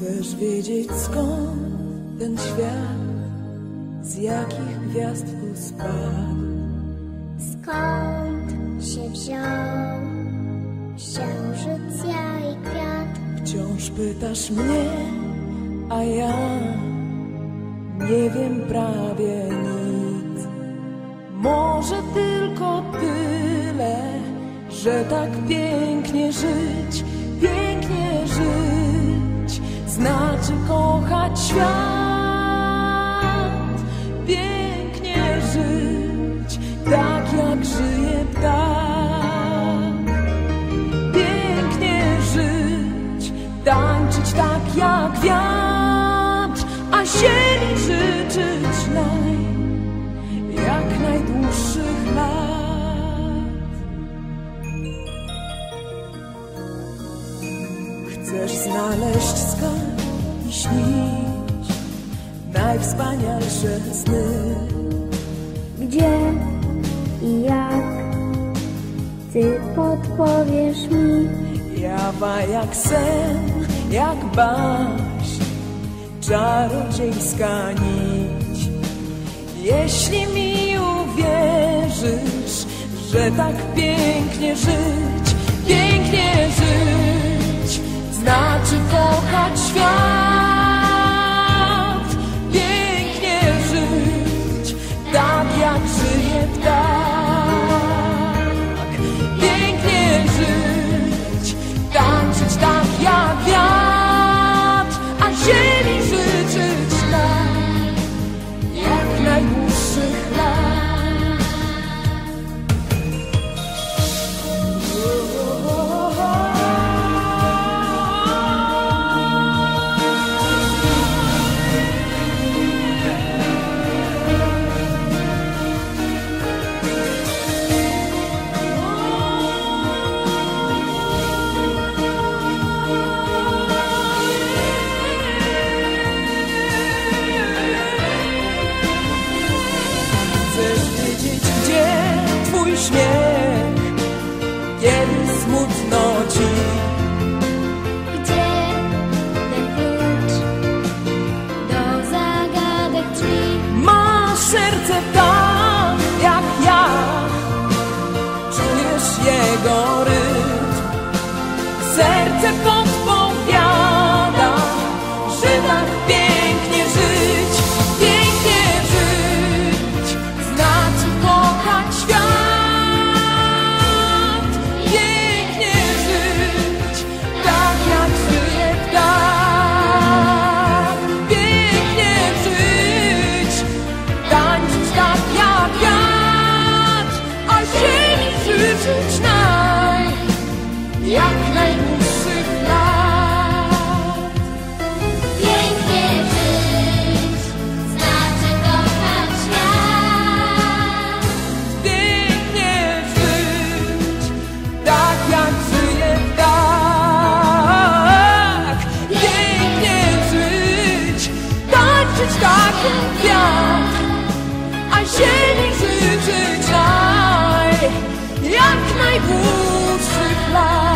Chcesz wiedzieć skąd ten świat, z jakich gwiazd tu spadł? Skąd się wziął księżyc, ja i kwiat? Wciąż pytasz mnie, a ja nie wiem prawie nic. Może tylko tyle, że tak pięknie żyć, znaczy kochać świat. Pięknie żyć, tak jak żyje ptak. Pięknie żyć, tańczyć tak jak wiatr, a ziemi życzyć jak najdłuższych lat. Chcesz znaleźć skarb i śnić najwspanialsze sny. Gdzie i jak ty podpowiesz mi? Jawa jak sen, jak baśń, czarodziejska nić. Jeśli mi uwierzysz, że tak pięknie żyć, znaczy kochać świat. Pięknie żyć, tak jak żyje ptak. Pięknie żyć, tańczyć tak jak wiatr, a ziemi życzyć jak najdłuższych lat. Śmiech, kiedy smutno ci. Gdzie ten klucz do zagadek drzwi? Masz serce tak jak ja, czujesz jego rytm. Serce podpowiada, że tak pięknie żyć, znaczy kochać świat. Jak najdłuższych lat. Pięknie żyć, znaczy kochać świat. Pięknie żyć, tak jak żyje ptak. Pięknie żyć, tańczyć tak jak wiatr, a ziemi życzyć jak najdłuższych lat.